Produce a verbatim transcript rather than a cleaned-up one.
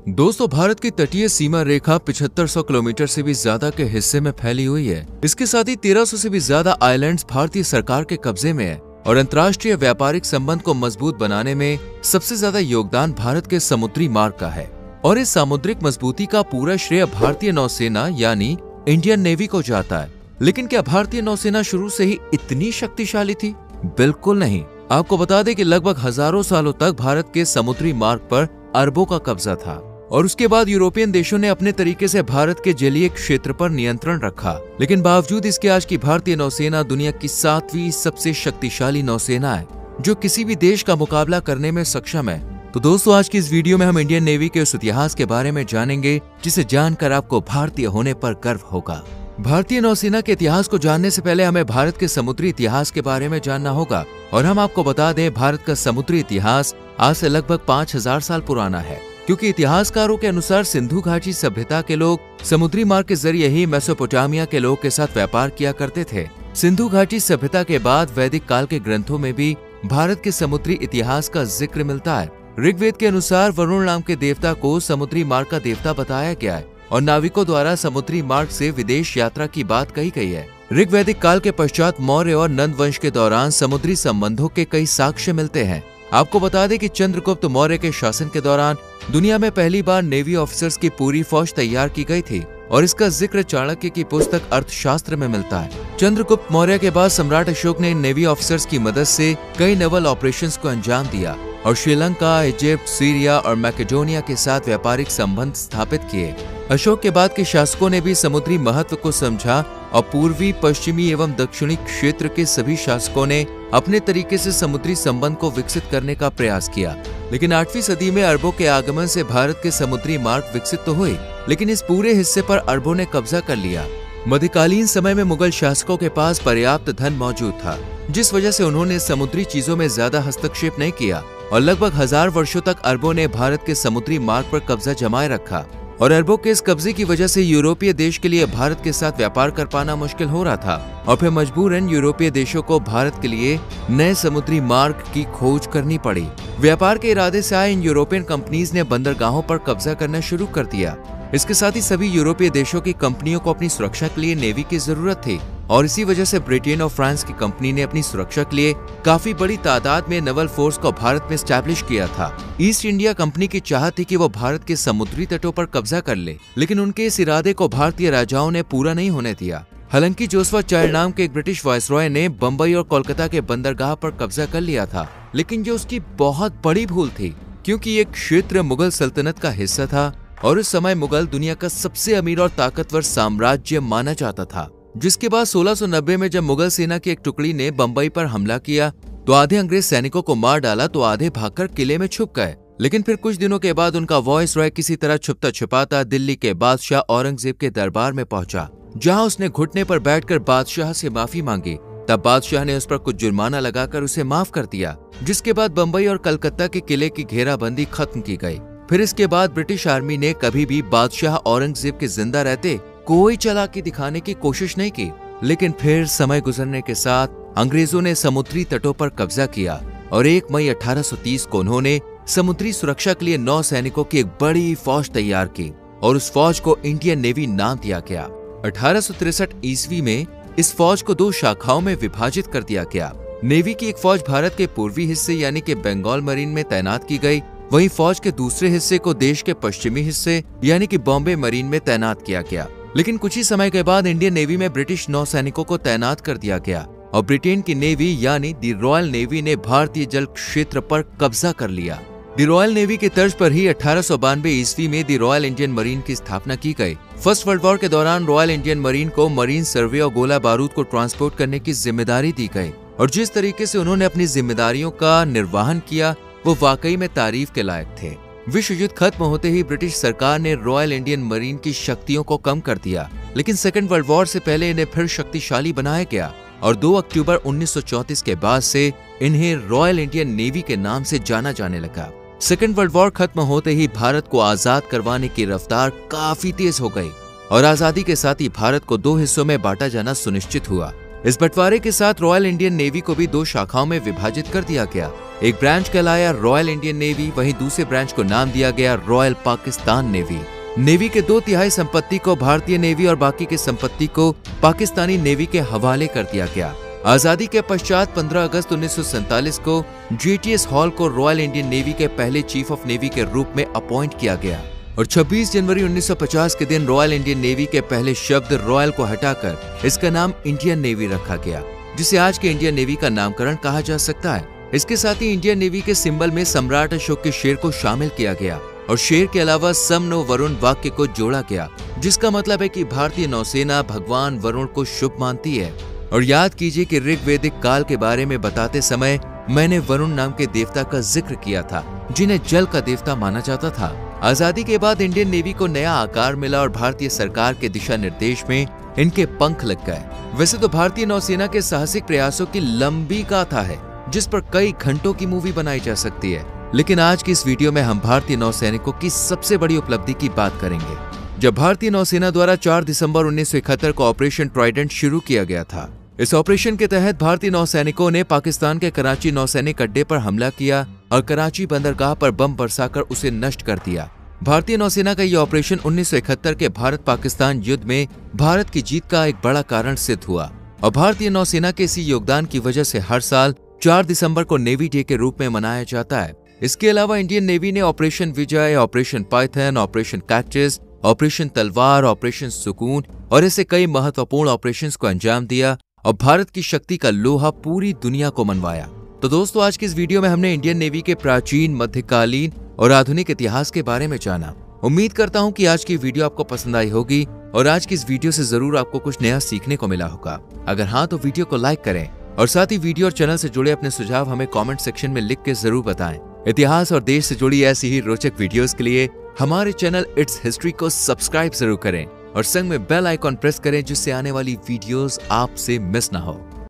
दोस्तों, भारत की तटीय सीमा रेखा पचहत्तर सौ किलोमीटर से भी ज्यादा के हिस्से में फैली हुई है। इसके साथ ही तेरह सौ से भी ज्यादा आइलैंड्स भारतीय सरकार के कब्जे में है और अंतर्राष्ट्रीय व्यापारिक संबंध को मजबूत बनाने में सबसे ज्यादा योगदान भारत के समुद्री मार्ग का है। और इस सामुद्रिक मजबूती का पूरा श्रेय भारतीय नौसेना यानी इंडियन नेवी को जाता है। लेकिन क्या भारतीय नौसेना शुरू से ही इतनी शक्तिशाली थी? बिल्कुल नहीं। आपको बता दें कि लगभग हजारों सालों तक भारत के समुद्री मार्ग पर अरबों का कब्जा था और उसके बाद यूरोपियन देशों ने अपने तरीके से भारत के जलीय क्षेत्र पर नियंत्रण रखा। लेकिन बावजूद इसके आज की भारतीय नौसेना दुनिया की सातवीं सबसे शक्तिशाली नौसेना है, जो किसी भी देश का मुकाबला करने में सक्षम है। तो दोस्तों, आज की इस वीडियो में हम इंडियन नेवी के उस इतिहास के बारे में जानेंगे जिसे जानकर आपको भारतीय होने पर गर्व होगा। भारतीय नौसेना के इतिहास को जानने से पहले हमें भारत के समुद्री इतिहास के बारे में जानना होगा और हम आपको बता दें, भारत का समुद्री इतिहास आज से लगभग पाँच हजार साल पुराना है, क्योंकि इतिहासकारों के अनुसार सिंधु घाटी सभ्यता के लोग समुद्री मार्ग के जरिए ही मेसोपोटामिया के लोग के साथ व्यापार किया करते थे। सिंधु घाटी सभ्यता के बाद वैदिक काल के ग्रंथों में भी भारत के समुद्री इतिहास का जिक्र मिलता है। ऋग्वेद के अनुसार वरुण नाम के देवता को समुद्री मार्ग का देवता बताया गया है और नाविकों द्वारा समुद्री मार्ग से विदेश यात्रा की बात कही गई है। ऋग्वैदिक काल के पश्चात मौर्य और नंद वंश के दौरान समुद्री संबंधों के कई साक्ष्य मिलते हैं। आपको बता दें कि चंद्रगुप्त मौर्य के शासन के दौरान दुनिया में पहली बार नेवी ऑफिसर्स की पूरी फौज तैयार की गई थी और इसका जिक्र चाणक्य की पुस्तक अर्थशास्त्र में मिलता है। चंद्रगुप्त मौर्य के बाद सम्राट अशोक ने नेवी ऑफिसर्स की मदद से कई नेवल ऑपरेशंस को अंजाम दिया और श्रीलंका, इजिप्ट, सीरिया और मैकेडोनिया के साथ व्यापारिक संबंध स्थापित किए। अशोक के बाद के शासकों ने भी समुद्री महत्व को समझा और पूर्वी, पश्चिमी एवं दक्षिणी क्षेत्र के सभी शासकों ने अपने तरीके से समुद्री संबंध को विकसित करने का प्रयास किया। लेकिन आठवीं सदी में अरबों के आगमन से भारत के समुद्री मार्ग विकसित तो हुए, लेकिन इस पूरे हिस्से पर अरबों ने कब्जा कर लिया। मध्यकालीन समय में मुगल शासकों के पास पर्याप्त धन मौजूद था, जिस वजह से उन्होंने समुद्री चीजों में ज्यादा हस्तक्षेप नहीं किया और लगभग हजार वर्षों तक अरबों ने भारत के समुद्री मार्ग पर कब्जा जमाए रखा। और अरबों के इस कब्जे की वजह से यूरोपीय देश के लिए भारत के साथ व्यापार कर पाना मुश्किल हो रहा था और फिर मजबूरन यूरोपीय देशों को भारत के लिए नए समुद्री मार्ग की खोज करनी पड़ी। व्यापार के इरादे से आए इन यूरोपियन कंपनीज ने बंदरगाहों पर कब्जा करना शुरू कर दिया। इसके साथ ही सभी यूरोपीय देशों की कंपनियों को अपनी सुरक्षा के लिए नेवी की जरूरत थी और इसी वजह से ब्रिटेन और फ्रांस की कंपनी ने अपनी सुरक्षा के लिए काफी बड़ी तादाद में नेवल फोर्स को भारत में स्टैब्लिश किया था। ईस्ट इंडिया कंपनी की चाहत थी कि वो भारत के समुद्री तटों पर कब्जा कर ले, लेकिन उनके इस इरादे को भारतीय राजाओं ने पूरा नहीं होने दिया। हालांकि जोसवा चाइल्ड नाम के एक ब्रिटिश वायसरॉय ने बम्बई और कोलकाता के बंदरगाह पर कब्जा कर लिया था, लेकिन ये उसकी बहुत बड़ी भूल थी, क्योंकि ये क्षेत्र मुगल सल्तनत का हिस्सा था और उस समय मुगल दुनिया का सबसे अमीर और ताकतवर साम्राज्य माना जाता था। जिसके बाद सोलह सौ नब्बे में जब मुगल सेना की एक टुकड़ी ने बंबई पर हमला किया तो आधे अंग्रेज सैनिकों को मार डाला तो आधे भागकर किले में छुप गए। लेकिन फिर कुछ दिनों के बाद उनका वॉइसरॉय किसी तरह छुपता छुपाता दिल्ली के बादशाह औरंगजेब के दरबार में पहुंचा, जहां उसने घुटने पर बैठकर बादशाह से माफी मांगी। तब बादशाह ने उस पर कुछ जुर्माना लगाकर उसे माफ कर दिया, जिसके बाद बंबई और कलकत्ता के किले की घेराबंदी खत्म की गई। फिर इसके बाद ब्रिटिश आर्मी ने कभी भी बादशाह औरंगजेब के जिंदा रहते कोई चालाकी दिखाने की कोशिश नहीं की। लेकिन फिर समय गुजरने के साथ अंग्रेजों ने समुद्री तटों पर कब्जा किया और एक मई अठारह सौ तीस को उन्होंने समुद्री सुरक्षा के लिए नौ सैनिकों की एक बड़ी फौज तैयार की और उस फौज को इंडियन नेवी नाम दिया गया। अठारह सौ तिरसठ ईस्वी में इस फौज को दो शाखाओं में विभाजित कर दिया गया। नेवी की एक फौज भारत के पूर्वी हिस्से यानी कि बंगाल मरीन में तैनात की गई, वहीं फौज के दूसरे हिस्से को देश के पश्चिमी हिस्से यानी कि बॉम्बे मरीन में तैनात किया गया। लेकिन कुछ ही समय के बाद इंडियन नेवी में ब्रिटिश नौ सैनिकों को तैनात कर दिया गया और ब्रिटेन की नेवी यानी दी रॉयल नेवी ने भारतीय जल क्षेत्र पर कब्जा कर लिया। दी रॉयल नेवी की तर्ज पर ही अठारह सौ बानवे ईस्वी में दी रॉयल इंडियन मरीन की स्थापना की गई। फर्स्ट वर्ल्ड वॉर के दौरान रॉयल इंडियन मरीन को मरीन सर्वे और गोला बारूद को ट्रांसपोर्ट करने की जिम्मेदारी दी गई और जिस तरीके से उन्होंने अपनी जिम्मेदारियों का निर्वहन किया वो वाकई में तारीफ के लायक थे। विश्व युद्ध खत्म होते ही ब्रिटिश सरकार ने रॉयल इंडियन मरीन की शक्तियों को कम कर दिया, लेकिन सेकेंड वर्ल्ड वॉर से पहले इन्हें फिर शक्तिशाली बनाया गया और दो अक्टूबर उन्नीस सौ चौंतीस के बाद से इन्हें रॉयल इंडियन नेवी के नाम से जाना जाने लगा। सेकेंड वर्ल्ड वॉर खत्म होते ही भारत को आजाद करवाने की रफ्तार काफी तेज हो गई और आजादी के साथ ही भारत को दो हिस्सों में बांटा जाना सुनिश्चित हुआ। इस बंटवारे के साथ रॉयल इंडियन नेवी को भी दो शाखाओं में विभाजित कर दिया गया। एक ब्रांच कहलाया रॉयल इंडियन नेवी, वहीं दूसरे ब्रांच को नाम दिया गया रॉयल पाकिस्तान नेवी। नेवी के दो तिहाई संपत्ति को भारतीय नेवी और बाकी की संपत्ति को पाकिस्तानी नेवी के हवाले कर दिया गया। आजादी के पश्चात पंद्रह अगस्त उन्नीस सौ सैंतालीस को जीटीएस हॉल को रॉयल इंडियन नेवी के पहले चीफ ऑफ नेवी के रूप में अपॉइंट किया गया और छब्बीस जनवरी उन्नीस सौ पचास के दिन रॉयल इंडियन नेवी के पहले शब्द रॉयल को हटाकर इसका नाम इंडियन नेवी रखा गया, जिसे आज के इंडियन नेवी का नामकरण कहा जा सकता है। इसके साथ ही इंडियन नेवी के सिंबल में सम्राट अशोक के शेर को शामिल किया गया और शेर के अलावा सम नो वरुण वाक्य को जोड़ा गया, जिसका मतलब है कि भारतीय नौसेना भगवान वरुण को शुभ मानती है। और याद कीजिए कि ऋग्वेदिक काल के बारे में बताते समय मैंने वरुण नाम के देवता का जिक्र किया था, जिन्हें जल का देवता माना जाता था। आजादी के बाद इंडियन नेवी को नया आकार मिला और भारतीय सरकार के दिशा निर्देश में इनके पंख लग गए। वैसे तो भारतीय नौसेना के साहसिक प्रयासों की लंबी गाथा है, जिस पर कई घंटों की मूवी बनाई जा सकती है, लेकिन आज की इस वीडियो में हम भारतीय नौसैनिकों की सबसे बड़ी उपलब्धि की बात करेंगे। जब भारतीय नौसेना द्वारा चार दिसंबर उन्नीस सौ इकहत्तर को ऑपरेशन ट्राइडेंट शुरू किया गया था। इस ऑपरेशन के तहत भारतीय नौसैनिकों ने पाकिस्तान के कराची नौसैनिक अड्डे पर हमला किया और कराची बंदरगाह पर बम बरसाकर उसे नष्ट कर दिया। भारतीय नौसेना का यह ऑपरेशन उन्नीस सौ इकहत्तर के भारत पाकिस्तान युद्ध में भारत की जीत का एक बड़ा कारण सिद्ध हुआ और भारतीय नौसेना के इसी योगदान की वजह से हर साल चार दिसंबर को नेवी डे के रूप में मनाया जाता है। इसके अलावा इंडियन नेवी ने operation Vijay, operation python, operation cactus, operation Talwar, operation Sukoon और ऐसे कई महत्वपूर्ण ऑपरेशंस को अंजाम दिया और भारत की शक्ति का लोहा पूरी दुनिया को मनवाया। तो दोस्तों, आज की इस वीडियो में हमने इंडियन नेवी के प्राचीन, मध्यकालीन और आधुनिक इतिहास के बारे में जाना। उम्मीद करता हूं कि आज की वीडियो आपको पसंद आई होगी और आज की इस वीडियो से जरूर आपको कुछ नया सीखने को मिला होगा। अगर हाँ तो वीडियो को लाइक करें और साथ ही वीडियो और चैनल से जुड़े अपने सुझाव हमें कमेंट सेक्शन में लिख के जरूर बताएं। इतिहास और देश से जुड़ी ऐसी ही रोचक वीडियोस के लिए हमारे चैनल इट्स हिस्ट्री को सब्सक्राइब जरूर करें और संग में बेल आइकॉन प्रेस करें, जिससे आने वाली वीडियोस आपसे मिस ना हो।